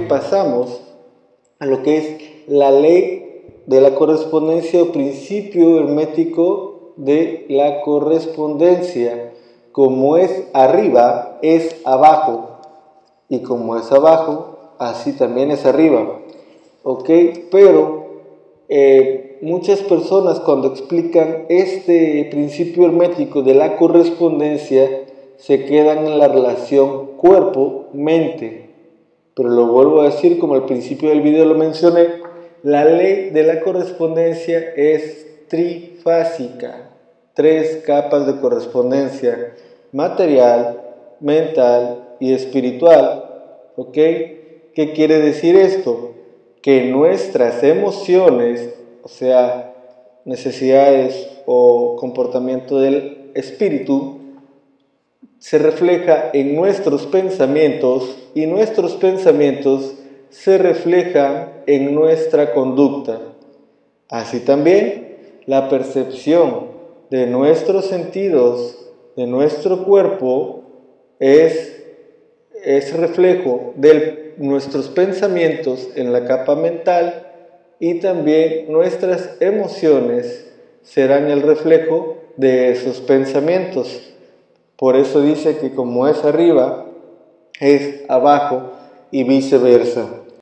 pasamos a lo que es la ley de la correspondencia o principio hermético de la correspondencia. Como es arriba, es abajo, y como es abajo, así también es arriba. ¿Ok? Pero muchas personas, cuando explican este principio hermético de la correspondencia, se quedan en la relación cuerpo-mente. Pero lo vuelvo a decir, como al principio del video lo mencioné, la ley de la correspondencia es trifásica. 3 capas de correspondencia: material, mental y espiritual. ¿Ok? ¿Qué quiere decir esto? Que nuestras emociones, o sea, necesidades o comportamiento del espíritu, se refleja en nuestros pensamientos, y nuestros pensamientos se reflejan en nuestra conducta. Así también, la percepción de nuestros sentidos, de nuestro cuerpo, es reflejo de nuestros pensamientos en la capa mental, y también nuestras emociones serán el reflejo de esos pensamientos. Por eso dice que como es arriba, es abajo y viceversa.